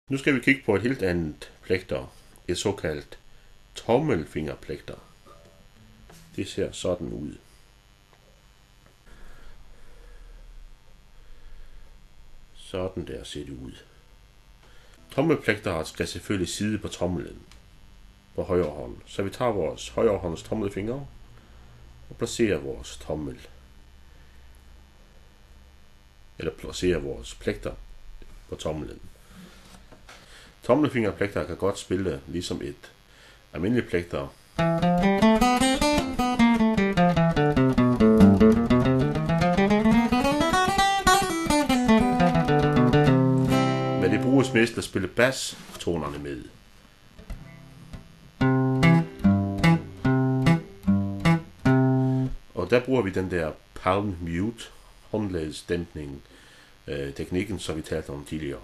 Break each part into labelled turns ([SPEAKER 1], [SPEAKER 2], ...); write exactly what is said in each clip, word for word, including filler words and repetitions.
[SPEAKER 1] Nu skal vi kigge på et helt andet plekter, et såkaldt tommelfingerplekter. Det ser sådan ud. Sådan der ser det ud. Tommelplekteret skal selvfølgelig sidde på tommelen på højre hånd. Så vi tager vores højre hånds tommelfinger og placerer vores tommel. Eller placerer vores plekter på tommelen. Tommelfingerplekter kan godt spille ligesom et almindeligt plekter. Men det bruges mest til at spille basstonerne med. Og der bruger vi den der palm mute, håndledsdæmpning, øh, teknikken, som vi talte om tidligere.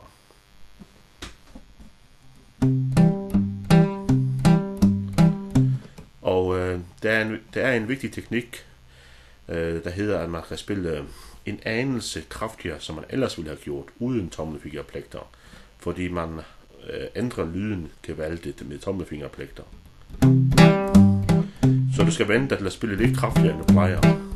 [SPEAKER 1] Og øh, der, er en, der er en vigtig teknik, øh, der hedder, at man kan spille en anelse kraftigere, som man ellers ville have gjort uden tommelfingerplekter, fordi man øh, ændrer lyden gevaldigt med tommelfingerplekter. Så du skal vente til at spille lidt kraftigere, end du plejer.